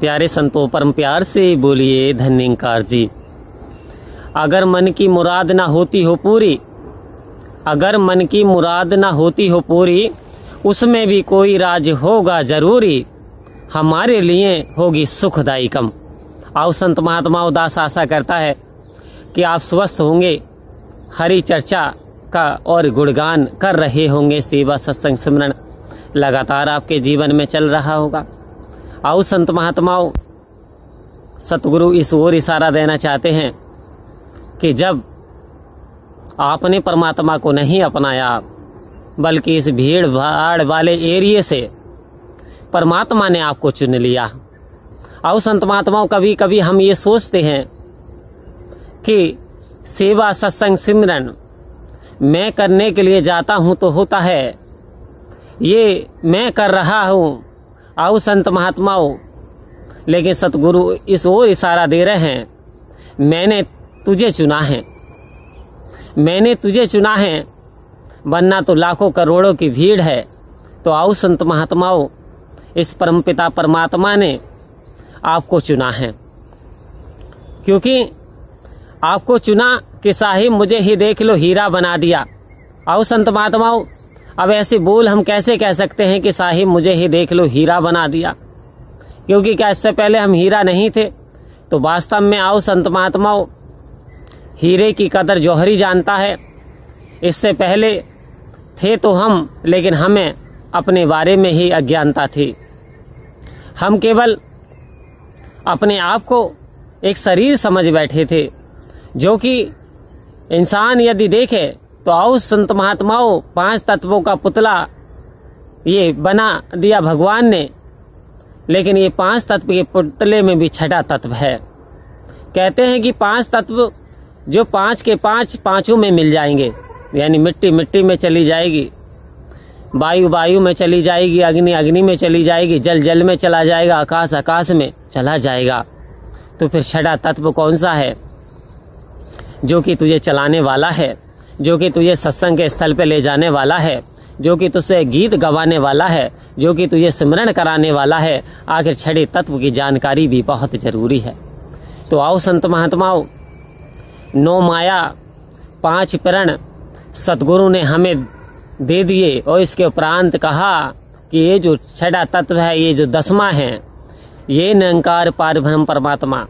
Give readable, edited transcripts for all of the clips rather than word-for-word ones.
प्यारे संतों परम प्यार से बोलिए धन्यंकार जी। अगर मन की मुराद ना होती हो पूरी, अगर मन की मुराद ना होती हो पूरी, उसमें भी कोई राज होगा जरूरी, हमारे लिए होगी सुखदाई कम। आओ संत महात्मा उदास आशा करता है कि आप स्वस्थ होंगे, हरि चर्चा का और गुणगान कर रहे होंगे, सेवा सत्संग सिमरन लगातार आपके जीवन में चल रहा होगा। आओ संत महात्माओं, सतगुरु इस ओर इशारा देना चाहते हैं कि जब आपने परमात्मा को नहीं अपनाया, बल्कि इस भीड़ भाड़ वाले एरिए से परमात्मा ने आपको चुन लिया। आओ संत महात्माओं, कभी कभी हम ये सोचते हैं कि सेवा सत्संग सिमरन मैं करने के लिए जाता हूँ तो होता है, ये मैं कर रहा हूँ। आओ संत महात्माओं, लेकिन सतगुरु इस ओर इशारा दे रहे हैं, मैंने तुझे चुना है, मैंने तुझे चुना है, वरना तो लाखों करोड़ों की भीड़ है। तो आओ संत महात्माओं, इस परमपिता परमात्मा ने आपको चुना है, क्योंकि आपको चुना कि साहिब मुझे ही देख लो हीरा बना दिया। आओ संत महात्माओं, अब ऐसे बोल हम कैसे कह सकते हैं कि साहिब मुझे ही देख लो हीरा बना दिया, क्योंकि क्या इससे पहले हम हीरा नहीं थे। तो वास्तव में आओ संत महात्माओं, हीरे की कदर जौहरी जानता है। इससे पहले थे तो हम, लेकिन हमें अपने बारे में ही अज्ञानता थी। हम केवल अपने आप को एक शरीर समझ बैठे थे, जो कि इंसान यदि देखे तो आओ संत महात्माओं, 5 तत्वों का पुतला ये बना दिया भगवान ने, लेकिन ये 5 तत्व के पुतले में भी छठा तत्व है। कहते हैं कि 5 तत्व जो 5 के 5 पांचों में मिल जाएंगे, यानी मिट्टी मिट्टी में चली जाएगी, वायु वायु में चली जाएगी, अग्नि अग्नि में चली जाएगी, जल जल में चला जाएगा, आकाश आकाश में चला जाएगा। तो फिर छठा तत्व कौन सा है जो कि तुझे चलाने वाला है, जो कि तुझे सत्संग के स्थल पे ले जाने वाला है, जो कि तुझसे गीत गवाने वाला है, जो कि तुझे सिमरन कराने वाला है। आखिर छठे तत्व की जानकारी भी बहुत जरूरी है। तो आओ संत महात्माओं, 9 माया 5 प्रण सतगुरु ने हमें दे दिए, और इसके उपरांत कहा कि ये जो छठा तत्व है, ये जो 10वां है, ये निरंकार पारब्रह्म परमात्मा,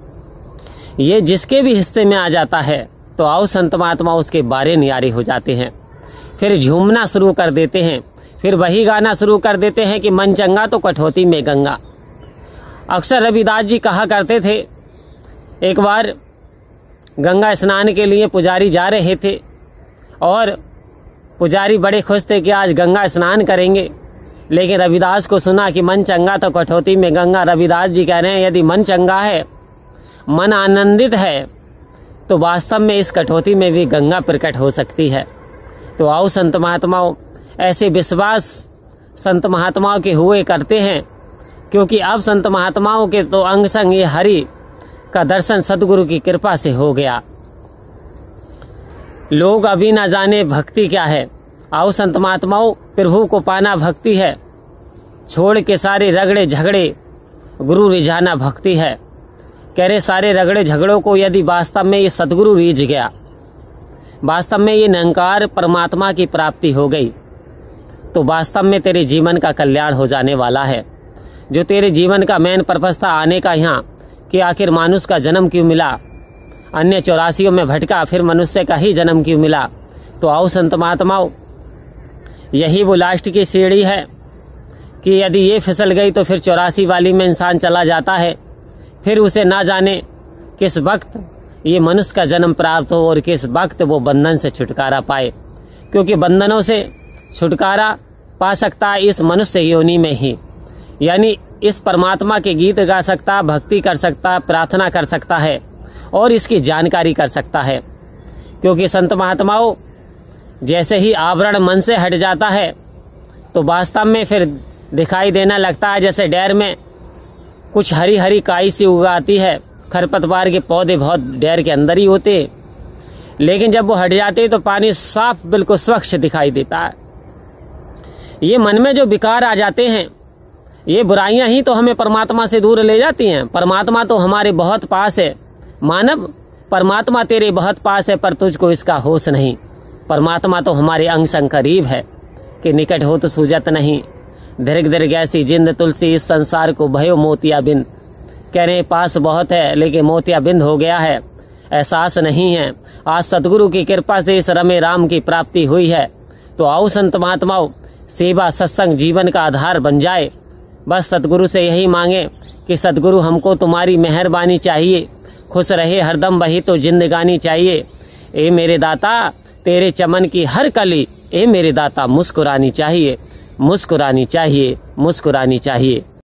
ये जिसके भी हिस्से में आ जाता है तो आओ संत महात्मा उसके बारे न्यारे हो जाते हैं। फिर झूमना शुरू कर देते हैं, फिर वही गाना शुरू कर देते हैं कि मन चंगा तो कठौती में गंगा। अक्सर रविदास जी कहा करते थे, एक बार गंगा स्नान के लिए पुजारी जा रहे थे और पुजारी बड़े खुश थे कि आज गंगा स्नान करेंगे, लेकिन रविदास को सुना कि मन चंगा तो कठौती में गंगा। रविदास जी कह रहे हैं, यदि मन चंगा है, मन आनंदित है, तो वास्तव में इस कठौती में भी गंगा प्रकट हो सकती है। तो आओ संत महात्माओं, ऐसे विश्वास संत महात्माओं के हुए करते हैं, क्योंकि अब संत महात्माओं के तो अंग संग ये हरि का दर्शन सदगुरु की कृपा से हो गया। लोग अभी ना जाने भक्ति क्या है। आओ संत महात्माओं, प्रभु को पाना भक्ति है, छोड़ के सारे रगड़े झगड़े गुरु रिझाना भक्ति है। कह रहे सारे रगड़े झगड़ों को यदि वास्तव में ये सदगुरु रीझ गया, वास्तव में ये निरंकार परमात्मा की प्राप्ति हो गई, तो वास्तव में तेरे जीवन का कल्याण हो जाने वाला है। जो तेरे जीवन का मेन पर्पस था आने का यहाँ, कि आखिर मानुष का जन्म क्यों मिला, अन्य 84 में भटका, फिर मनुष्य का ही जन्म क्यों मिला। तो आओ संत महात्माओं, यही वो लास्ट की सीढ़ी है कि यदि ये फिसल गई तो फिर 84 वाली में इंसान चला जाता है। फिर उसे ना जाने किस वक्त ये मनुष्य का जन्म प्राप्त हो और किस वक्त वो बंधन से छुटकारा पाए, क्योंकि बंधनों से छुटकारा पा सकता है इस मनुष्य योनि में ही, यानी इस परमात्मा के गीत गा सकता, भक्ति कर सकता, प्रार्थना कर सकता है और इसकी जानकारी कर सकता है। क्योंकि संत महात्माओं, जैसे ही आवरण मन से हट जाता है तो वास्तव में फिर दिखाई देना लगता है जैसे डैर में कुछ हरी हरी काई सी उगाती है। खरपतवार के पौधे बहुत डैर के अंदर ही होते, लेकिन जब वो हट जाते तो पानी साफ बिल्कुल स्वच्छ दिखाई देता है। ये मन में जो विकार आ जाते हैं, ये बुराइयां ही तो हमें परमात्मा से दूर ले जाती हैं। परमात्मा तो हमारे बहुत पास है। मानव, परमात्मा तेरे बहुत पास है, पर तुझको इसका होश नहीं। परमात्मा तो हमारे अंग संग करीब है, कि निकट हो तो सूझत नहीं। दीर्घ दीर्घ ऐसी जिंद तुलसी, इस संसार को भयो मोतिया बिंद। कह रहे पास बहुत है, लेकिन मोतिया बिंद हो गया है, एहसास नहीं है। आज सतगुरु की कृपा से इस रमे राम की प्राप्ति हुई है, तो आओ संत महात्माओं, सेवा सत्संग जीवन का आधार बन जाए। बस सतगुरु से यही मांगे कि सतगुरु हमको तुम्हारी मेहरबानी चाहिए, खुश रहे हरदम वही तो जिंदगानी चाहिए। ए मेरे दाता तेरे चमन की हर कली, ए मेरे दाता मुस्कुरानी चाहिए, मुस्कुरानी चाहिए, मुस्कुरानी चाहिए।